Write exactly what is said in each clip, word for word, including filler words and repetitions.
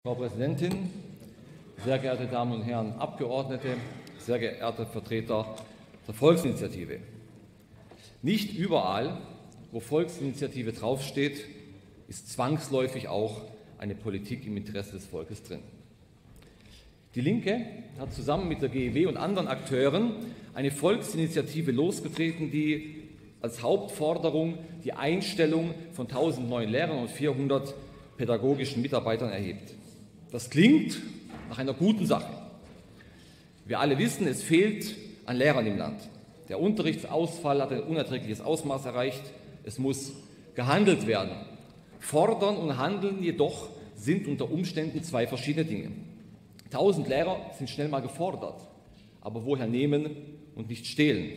Frau Präsidentin, sehr geehrte Damen und Herren Abgeordnete, sehr geehrte Vertreter der Volksinitiative. Nicht überall, wo Volksinitiative draufsteht, ist zwangsläufig auch eine Politik im Interesse des Volkes drin. Die Linke hat zusammen mit der G E W und anderen Akteuren eine Volksinitiative losgetreten, die als Hauptforderung die Einstellung von tausend neuen Lehrern und vierhundert pädagogischen Mitarbeitern erhebt. Das klingt nach einer guten Sache. Wir alle wissen, es fehlt an Lehrern im Land. Der Unterrichtsausfall hat ein unerträgliches Ausmaß erreicht. Es muss gehandelt werden. Fordern und Handeln jedoch sind unter Umständen zwei verschiedene Dinge. Tausend Lehrer sind schnell mal gefordert, aber woher nehmen und nicht stehlen?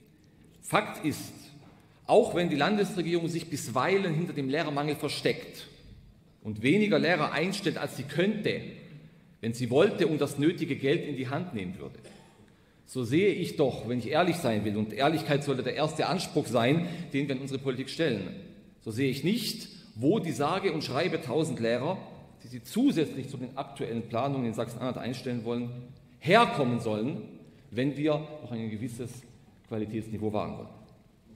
Fakt ist, auch wenn die Landesregierung sich bisweilen hinter dem Lehrermangel versteckt und weniger Lehrer einstellt, als sie könnte, wenn sie wollte und das nötige Geld in die Hand nehmen würde, so sehe ich doch, wenn ich ehrlich sein will, und Ehrlichkeit sollte der erste Anspruch sein, den wir in unsere Politik stellen, so sehe ich nicht, wo die sage und schreibe tausend Lehrer, die sie zusätzlich zu den aktuellen Planungen in Sachsen-Anhalt einstellen wollen, herkommen sollen, wenn wir noch ein gewisses Qualitätsniveau wahren wollen.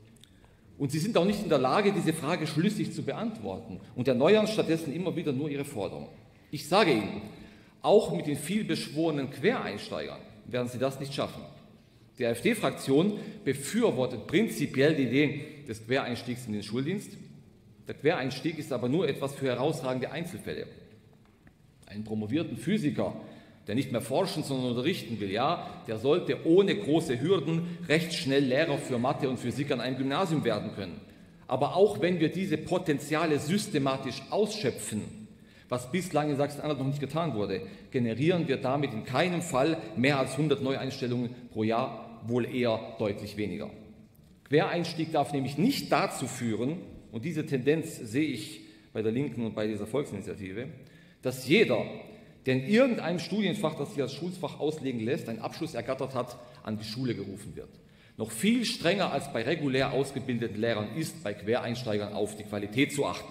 Und sie sind auch nicht in der Lage, diese Frage schlüssig zu beantworten und erneuern stattdessen immer wieder nur ihre Forderung. Ich sage Ihnen, auch mit den vielbeschworenen Quereinsteigern werden sie das nicht schaffen. Die AfD-Fraktion befürwortet prinzipiell die Idee des Quereinstiegs in den Schuldienst. Der Quereinstieg ist aber nur etwas für herausragende Einzelfälle. Einen promovierten Physiker, der nicht mehr forschen, sondern unterrichten will, ja, der sollte ohne große Hürden recht schnell Lehrer für Mathe und Physik an einem Gymnasium werden können. Aber auch wenn wir diese Potenziale systematisch ausschöpfen, was bislang in Sachsen-Anhalt noch nicht getan wurde, generieren wir damit in keinem Fall mehr als hundert Neueinstellungen pro Jahr, wohl eher deutlich weniger. Quereinstieg darf nämlich nicht dazu führen, und diese Tendenz sehe ich bei der Linken und bei dieser Volksinitiative, dass jeder, der in irgendeinem Studienfach, das sich als Schulfach auslegen lässt, einen Abschluss ergattert hat, an die Schule gerufen wird. Noch viel strenger als bei regulär ausgebildeten Lehrern ist, bei Quereinsteigern auf die Qualität zu achten.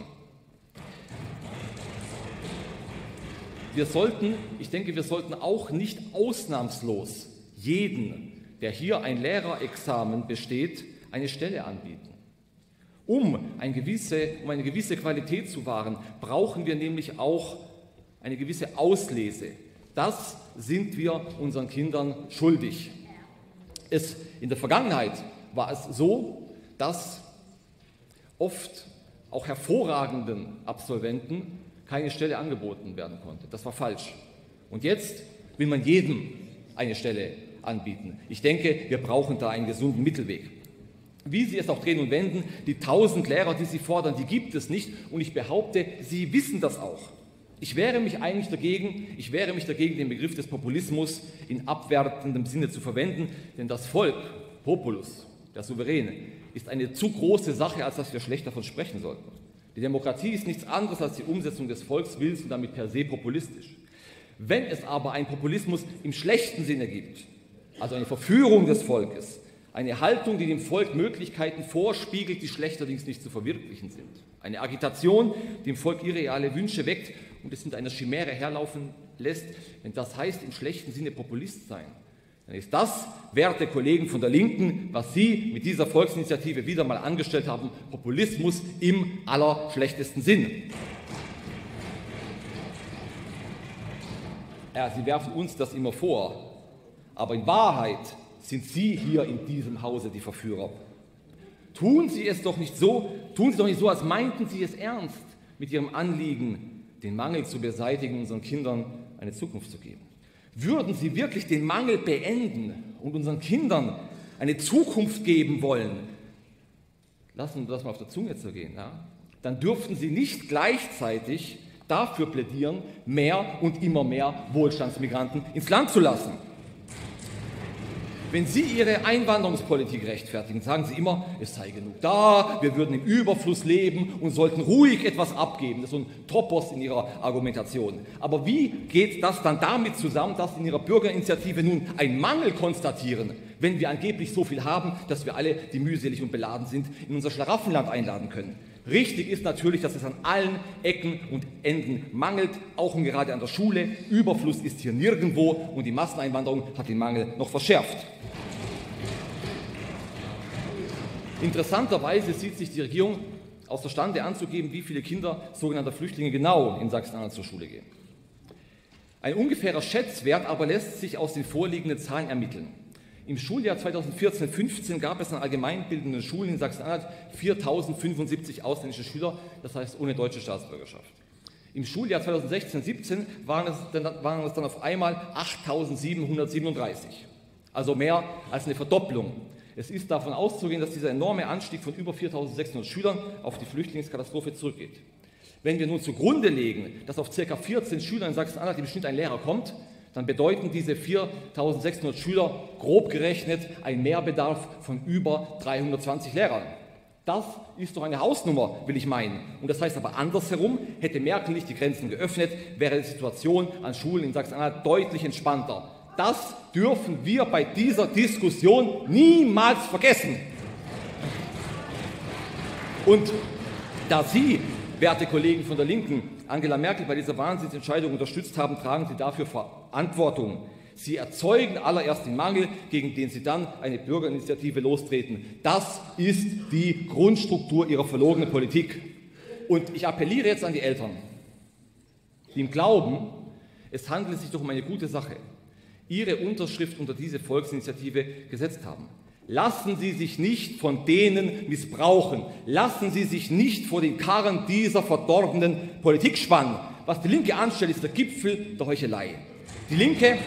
Wir sollten, ich denke, wir sollten auch nicht ausnahmslos jeden, der hier ein Lehrerexamen besteht, eine Stelle anbieten. Um eine gewisse, um eine gewisse Qualität zu wahren, brauchen wir nämlich auch eine gewisse Auslese. Das sind wir unseren Kindern schuldig. Es, in der Vergangenheit war es so, dass oft auch hervorragenden Absolventen keine Stelle angeboten werden konnte. Das war falsch. Und jetzt will man jedem eine Stelle anbieten. Ich denke, wir brauchen da einen gesunden Mittelweg. Wie Sie es auch drehen und wenden, die tausend Lehrer, die Sie fordern, die gibt es nicht. Und ich behaupte, Sie wissen das auch. Ich wehre mich eigentlich dagegen, ich wehre mich dagegen, den Begriff des Populismus in abwertendem Sinne zu verwenden, denn das Volk, Populus, der Souverän, ist eine zu große Sache, als dass wir schlecht davon sprechen sollten. Die Demokratie ist nichts anderes als die Umsetzung des Volkswillens und damit per se populistisch. Wenn es aber einen Populismus im schlechten Sinne gibt, also eine Verführung des Volkes, eine Haltung, die dem Volk Möglichkeiten vorspiegelt, die schlechterdings nicht zu verwirklichen sind, eine Agitation, die dem Volk irreale Wünsche weckt und es mit einer Chimäre herlaufen lässt, wenn das heißt, im schlechten Sinne Populist sein, dann ist das, werte Kollegen von der Linken, was Sie mit dieser Volksinitiative wieder mal angestellt haben, Populismus im allerschlechtesten Sinn. Ja, Sie werfen uns das immer vor, aber in Wahrheit sind Sie hier in diesem Hause die Verführer. Tun Sie es doch nicht so, tun Sie doch nicht so, als meinten Sie es ernst mit Ihrem Anliegen, den Mangel zu beseitigen, unseren Kindern eine Zukunft zu geben. Würden Sie wirklich den Mangel beenden und unseren Kindern eine Zukunft geben wollen, lassen wir das mal auf der Zunge zergehen, ja? Dann dürften Sie nicht gleichzeitig dafür plädieren, mehr und immer mehr Wohlstandsmigranten ins Land zu lassen. Wenn Sie Ihre Einwanderungspolitik rechtfertigen, sagen Sie immer, es sei genug da, wir würden im Überfluss leben und sollten ruhig etwas abgeben. Das ist so ein Topos in Ihrer Argumentation. Aber wie geht das dann damit zusammen, dass Sie in Ihrer Bürgerinitiative nun einen Mangel konstatieren, wenn wir angeblich so viel haben, dass wir alle, die mühselig und beladen sind, in unser Schlaraffenland einladen können? Richtig ist natürlich, dass es an allen Ecken und Enden mangelt, auch und gerade an der Schule. Überfluss ist hier nirgendwo und die Masseneinwanderung hat den Mangel noch verschärft. Interessanterweise sieht sich die Regierung außerstande anzugeben, wie viele Kinder sogenannter Flüchtlinge genau in Sachsen-Anhalt zur Schule gehen. Ein ungefährer Schätzwert aber lässt sich aus den vorliegenden Zahlen ermitteln. Im Schuljahr zweitausendvierzehn fünfzehn gab es an allgemeinbildenden Schulen in Sachsen-Anhalt viertausendfünfundsiebzig ausländische Schüler, das heißt ohne deutsche Staatsbürgerschaft. Im Schuljahr zweitausendsechzehn siebzehn waren es dann, waren es dann auf einmal achttausendsiebenhundertsiebenunddreißig, also mehr als eine Verdopplung. Es ist davon auszugehen, dass dieser enorme Anstieg von über viertausendsechshundert Schülern auf die Flüchtlingskatastrophe zurückgeht. Wenn wir nun zugrunde legen, dass auf ca. vierzehn Schüler in Sachsen-Anhalt im Schnitt ein Lehrer kommt, dann bedeuten diese viertausendsechshundert Schüler grob gerechnet einen Mehrbedarf von über dreihundertzwanzig Lehrern. Das ist doch eine Hausnummer, will ich meinen. Und das heißt aber andersherum, hätte Merkel nicht die Grenzen geöffnet, wäre die Situation an Schulen in Sachsen-Anhalt deutlich entspannter. Das dürfen wir bei dieser Diskussion niemals vergessen. Und da Sie, werte Kollegen von der Linken, Angela Merkel bei dieser Wahnsinnsentscheidung unterstützt haben, tragen Sie dafür Verantwortung. Sie erzeugen allererst den Mangel, gegen den Sie dann eine Bürgerinitiative lostreten. Das ist die Grundstruktur Ihrer verlogenen Politik. Und ich appelliere jetzt an die Eltern, die im Glauben, es handelt sich doch um eine gute Sache, ihre Unterschrift unter diese Volksinitiative gesetzt haben. Lassen Sie sich nicht von denen missbrauchen. Lassen Sie sich nicht vor den Karren dieser verdorbenen Politik spannen. Was die Linke anstellt, ist der Gipfel der Heuchelei. Die Linke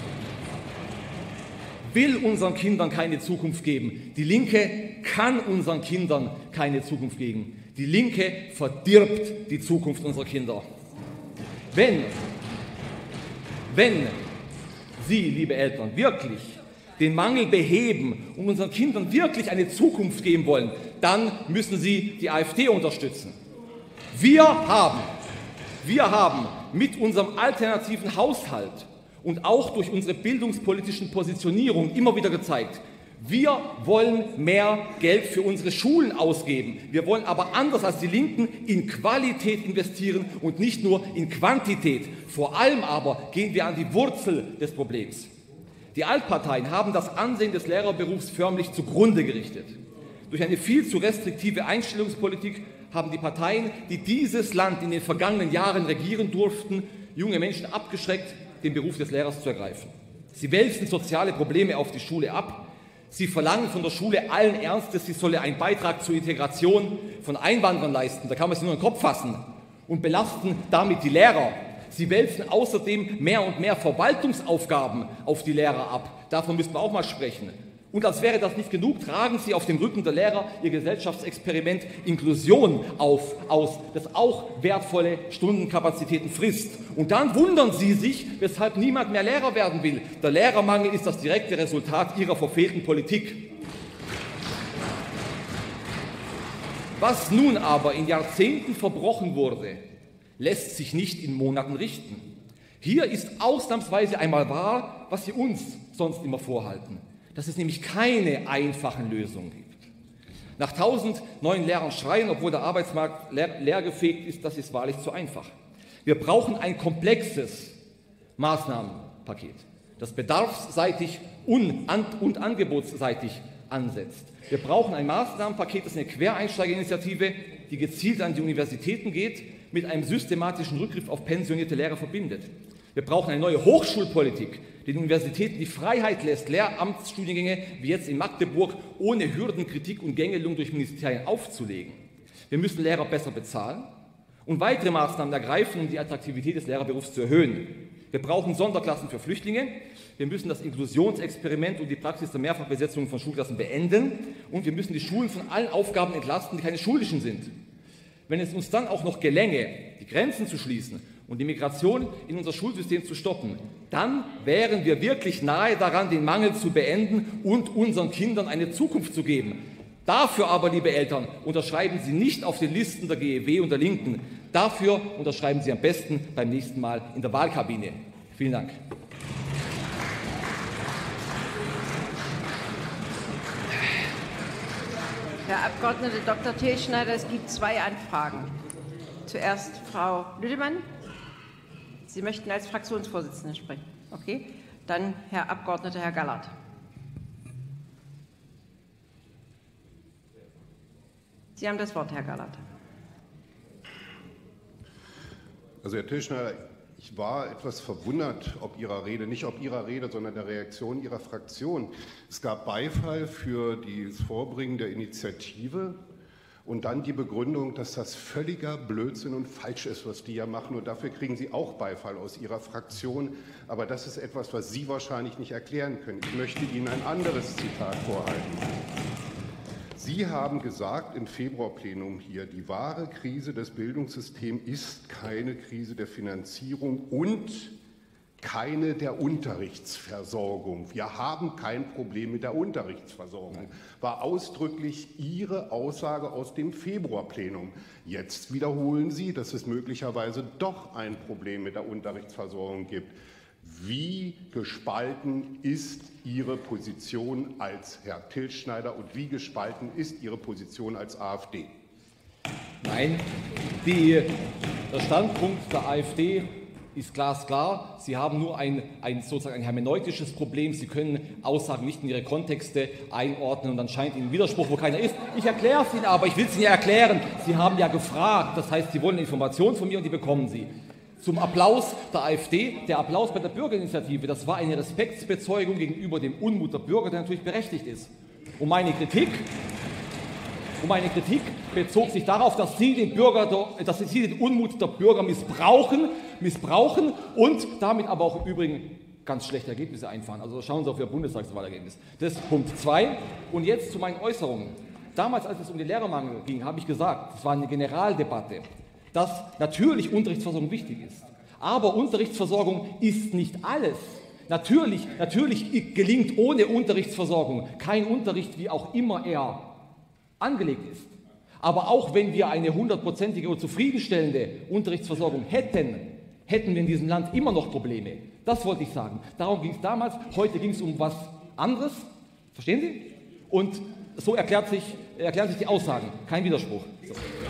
will unseren Kindern keine Zukunft geben. Die Linke kann unseren Kindern keine Zukunft geben. Die Linke verdirbt die Zukunft unserer Kinder. Wenn, wenn Sie, liebe Eltern, wirklich den Mangel beheben und unseren Kindern wirklich eine Zukunft geben wollen, dann müssen Sie die AfD unterstützen. Wir haben, wir haben mit unserem alternativen Haushalt und auch durch unsere bildungspolitischen Positionierungen immer wieder gezeigt, wir wollen mehr Geld für unsere Schulen ausgeben. Wir wollen aber anders als die Linken in Qualität investieren und nicht nur in Quantität. Vor allem aber gehen wir an die Wurzel des Problems. Die Altparteien haben das Ansehen des Lehrerberufs förmlich zugrunde gerichtet. Durch eine viel zu restriktive Einstellungspolitik haben die Parteien, die dieses Land in den vergangenen Jahren regieren durften, junge Menschen abgeschreckt, den Beruf des Lehrers zu ergreifen. Sie wälzen soziale Probleme auf die Schule ab. Sie verlangen von der Schule allen Ernstes, sie solle einen Beitrag zur Integration von Einwanderern leisten. Da kann man sich nur den Kopf fassen und belasten damit die Lehrer. Sie wälzen außerdem mehr und mehr Verwaltungsaufgaben auf die Lehrer ab. Davon müssen wir auch mal sprechen. Und als wäre das nicht genug, tragen Sie auf dem Rücken der Lehrer Ihr Gesellschaftsexperiment Inklusion auf, aus, das auch wertvolle Stundenkapazitäten frisst. Und dann wundern Sie sich, weshalb niemand mehr Lehrer werden will. Der Lehrermangel ist das direkte Resultat Ihrer verfehlten Politik. Was nun aber in Jahrzehnten verbrochen wurde, lässt sich nicht in Monaten richten. Hier ist ausnahmsweise einmal wahr, was Sie uns sonst immer vorhalten, dass es nämlich keine einfachen Lösungen gibt. Nach tausend neuen Lehrern schreien, obwohl der Arbeitsmarkt leer, leergefegt ist, das ist wahrlich zu einfach. Wir brauchen ein komplexes Maßnahmenpaket, das bedarfsseitig und, an, und angebotsseitig ansetzt. Wir brauchen ein Maßnahmenpaket, das eine Quereinsteigerinitiative, die gezielt an die Universitäten geht, mit einem systematischen Rückgriff auf pensionierte Lehrer verbindet. Wir brauchen eine neue Hochschulpolitik, die den Universitäten die Freiheit lässt, Lehramtsstudiengänge wie jetzt in Magdeburg ohne Hürden, Kritik und Gängelung durch Ministerien aufzulegen. Wir müssen Lehrer besser bezahlen und weitere Maßnahmen ergreifen, um die Attraktivität des Lehrerberufs zu erhöhen. Wir brauchen Sonderklassen für Flüchtlinge. Wir müssen das Inklusionsexperiment und die Praxis der Mehrfachbesetzung von Schulklassen beenden. Und wir müssen die Schulen von allen Aufgaben entlasten, die keine schulischen sind. Wenn es uns dann auch noch gelänge, die Grenzen zu schließen und die Migration in unser Schulsystem zu stoppen, dann wären wir wirklich nahe daran, den Mangel zu beenden und unseren Kindern eine Zukunft zu geben. Dafür aber, liebe Eltern, unterschreiben Sie nicht auf den Listen der G E W und der Linken. Dafür unterschreiben Sie am besten beim nächsten Mal in der Wahlkabine. Vielen Dank. Herr Abgeordneter Doktor Tilschneider, es gibt zwei Anfragen. Zuerst Frau Lüdemann. Sie möchten als Fraktionsvorsitzende sprechen. Okay. Dann Herr Abgeordneter Herr Gallert. Sie haben das Wort, Herr Gallert. Also Herr Tilschneider, ich war etwas verwundert, ob Ihrer Rede, nicht ob Ihrer Rede, sondern der Reaktion Ihrer Fraktion. Es gab Beifall für das Vorbringen der Initiative und dann die Begründung, dass das völliger Blödsinn und falsch ist, was die ja machen. Und dafür kriegen Sie auch Beifall aus Ihrer Fraktion. Aber das ist etwas, was Sie wahrscheinlich nicht erklären können. Ich möchte Ihnen ein anderes Zitat vorhalten. Sie haben gesagt im Februarplenum hier, die wahre Krise des Bildungssystems ist keine Krise der Finanzierung und keine der Unterrichtsversorgung. Wir haben kein Problem mit der Unterrichtsversorgung. War ausdrücklich Ihre Aussage aus dem Februarplenum. Jetzt wiederholen Sie, dass es möglicherweise doch ein Problem mit der Unterrichtsversorgung gibt. Wie gespalten ist Ihre Position als Herr Tilschneider und wie gespalten ist Ihre Position als AfD? Nein, die, der Standpunkt der AfD ist glasklar. Sie haben nur ein, ein, sozusagen ein hermeneutisches Problem. Sie können Aussagen nicht in ihre Kontexte einordnen und dann scheint Ihnen Widerspruch, wo keiner ist. Ich erkläre es Ihnen aber, ich will es Ihnen erklären. Sie haben ja gefragt, das heißt, Sie wollen Informationen von mir und die bekommen Sie. Zum Applaus der AfD. Der Applaus bei der Bürgerinitiative, das war eine Respektsbezeugung gegenüber dem Unmut der Bürger, der natürlich berechtigt ist. Und meine Kritik, und meine Kritik bezog sich darauf, dass Sie den, Bürger, dass Sie den Unmut der Bürger missbrauchen, missbrauchen und damit aber auch im Übrigen ganz schlechte Ergebnisse einfahren. Also schauen Sie auf Ihr Bundestagswahlergebnis. Das ist Punkt zwei. Und jetzt zu meinen Äußerungen. Damals, als es um den Lehrermangel ging, habe ich gesagt, es war eine Generaldebatte, dass natürlich Unterrichtsversorgung wichtig ist. Aber Unterrichtsversorgung ist nicht alles. Natürlich, natürlich gelingt ohne Unterrichtsversorgung kein Unterricht, wie auch immer er angelegt ist. Aber auch wenn wir eine hundertprozentige oder zufriedenstellende Unterrichtsversorgung hätten, hätten wir in diesem Land immer noch Probleme. Das wollte ich sagen. Darum ging es damals. Heute ging es um was anderes. Verstehen Sie? Und so erklärt sich, erklären sich die Aussagen. Kein Widerspruch. So.